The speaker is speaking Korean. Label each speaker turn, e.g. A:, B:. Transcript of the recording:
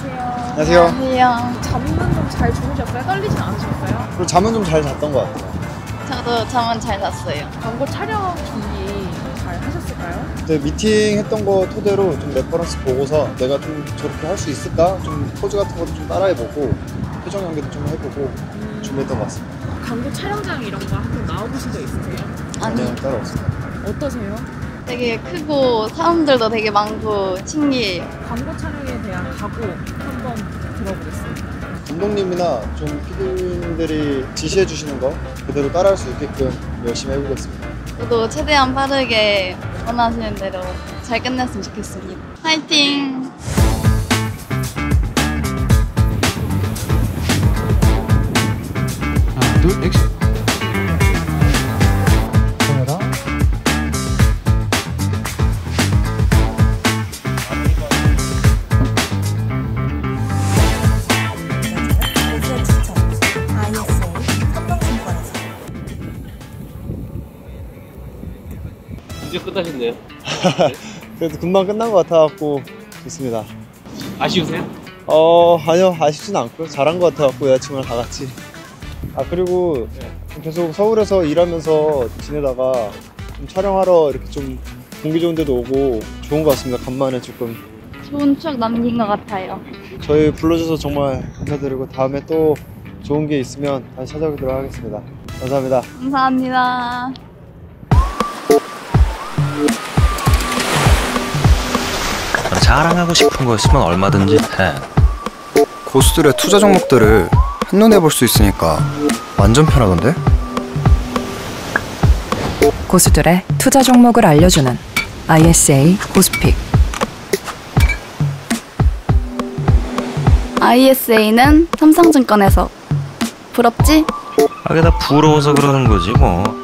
A: 안녕하세요.
B: 안녕하세요.
C: 잠은 좀 잘 주무셨어요? 떨리진 않으셨어요?
A: 그리고 잠은 좀 잘 잤던 것 같아요.
B: 저도 잠은 잘 잤어요.
C: 광고 촬영 준비 잘 하셨을까요?
A: 그때 미팅 했던 거 토대로 좀 레퍼런스 보고서 내가 좀 저렇게 할 수 있을까? 좀 포즈 같은 것도 좀 따라해보고 표정 연기도 좀 해보고 준비했던 것 같습니다.
C: 광고 촬영장 이런 거 한번 나와보신 적 있으세요?
B: 아니,
A: 따라왔습니다.
C: 어떠세요?
B: 되게 크고 사람들도 되게 많고 신기해요.
C: 광고 촬영에 대한 각오 한번 들어보겠습니다.
A: 감독님이나 좀 PD님들이 지시해 주시는 거 그대로 따라할 수 있게끔 열심히 해보겠습니다.
B: 저도 최대한 빠르게 원하시는 대로 잘 끝냈으면 좋겠습니다. 화이팅!
D: 하나, 둘, 액션. 카메라.
E: 이제 끝나셨네요.
A: 그래도 금방 끝난 것 같아갖고 좋습니다.
E: 아쉬우세요?
A: 아니요, 아쉽진 않고요. 잘한 것 같아갖고 여자친구랑 다 같이. 그리고 계속 서울에서 일하면서 지내다가 좀 촬영하러 이렇게 좀 공기 좋은 데도 오고 좋은 것 같습니다. 간만에 조금.
B: 좋은 추억 남긴 것 같아요.
A: 저희 불러줘서 정말 감사드리고 다음에 또 좋은 게 있으면 다시 찾아오도록 하겠습니다. 감사합니다.
B: 감사합니다.
F: 자랑하고 싶은 거 있으면 얼마든지 해.
G: 고수들의 투자 종목들을 한눈에 볼 수 있으니까 완전 편하던데?
H: 고수들의 투자 종목을 알려주는 ISA 고수픽.
B: ISA는 삼성증권에서. 부럽지?
F: 아, 그게 다 부러워서 그러는 거지 뭐.